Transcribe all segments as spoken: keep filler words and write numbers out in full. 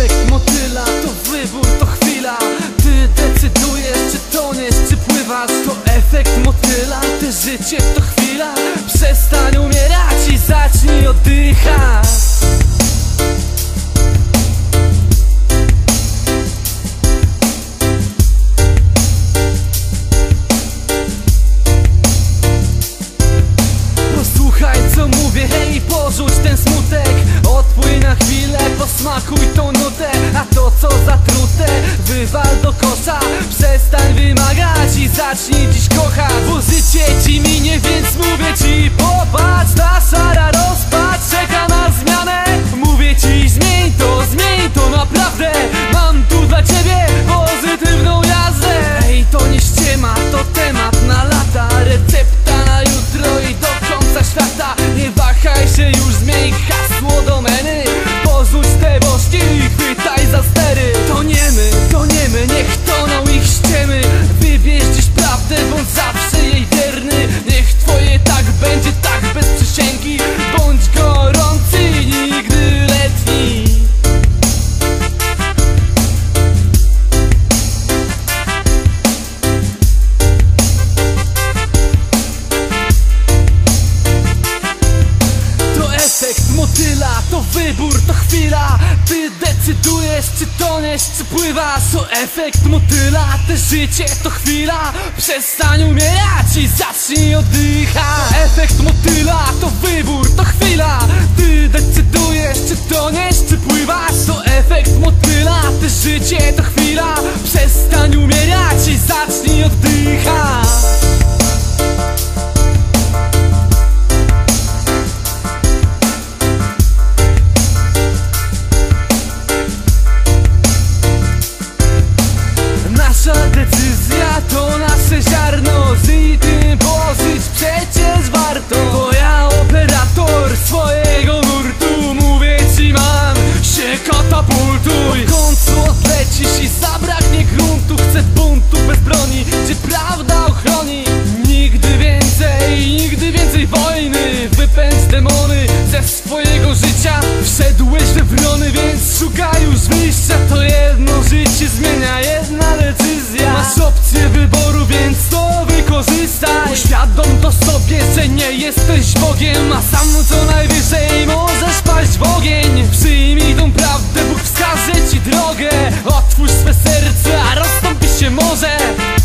efekt motyla to wybór, to chwila. Ty decydujesz, czy toniesz, czy pływasz. To efekt motyla, te życie to chwila. Przestań umierać i zacznij oddychać. Posłuchaj co mówię, hej, porzuć ten smutek. Odpłyń na chwilę, posmakuj tą nutę. A to co zatrute, wywal do kosza. Przestań wymagać i zacznij dziś kochać. Bo życie ci minie, więc mówię ci popatrz. Ta szara rozpacz czeka na zmianę. Mówię ci zmień to, zmień to naprawdę. Mam tu dla ciebie pozytywną jazdę. Ej, to nie ściema, to temat na lata. Recepta na jutro i do końca świata. Nie wahaj się, już zmień hasło domeny. Porzuć te bożki i chwytaj za stery. To nie my, to nie my, niech toną ich ściemy. Wybierz dziś prawdę, bądź zawsze jej wierny. Niech twoje tak będzie, tak bez przysięgi. Bądź gorący i nigdy letni. Efekt motyla to wybór, to chwila. Ty decydujesz, czy toniesz, czy pływasz. To efekt motyla, te życie to chwila. Przestań umierać i zacznij oddychać. Efekt motyla to wybór, to chwila. Ty decydujesz, czy toniesz, czy pływasz. To efekt motyla, te życie to chwila. Przestań umierać i zacznij oddychać. Nasza decyzja to nasze ziarno. Żyj tym pożyć przecież warto. To ja operator swojego nurtu. Mówię ci mam się katapultuj. W końcu odlecisz i zabraknie gruntu. Chcę buntu bez broni, gdzie prawda ochroni. Nigdy więcej, nigdy więcej wojny. Wypędź demony ze swojego życia. Wszedłeś we wrony, więc szukaj już wyjścia. To jedno życie zmienia jedna decyzja. Masz opcję wyboru, więc to wykorzystaj. Uświadom to sobie, że nie jesteś Bogiem. A sam co najwyżej możesz paść w ogień. Przyjmij tą prawdę, Bóg wskaże ci drogę. Otwórz swe serce, a rozstąpi się może.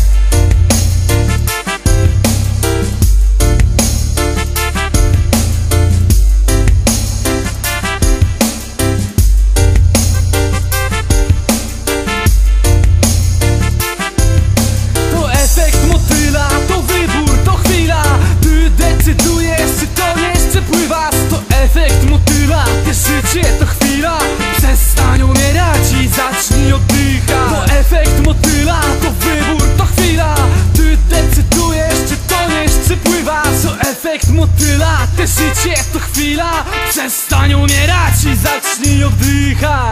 Życie to chwila, przestań umierać i zacznij oddychać. To efekt motyla, to wybór, to chwila. Ty decydujesz, czy toniesz, czy pływasz. To efekt motyla, te życie to chwila. Przestań umierać i zacznij oddychać.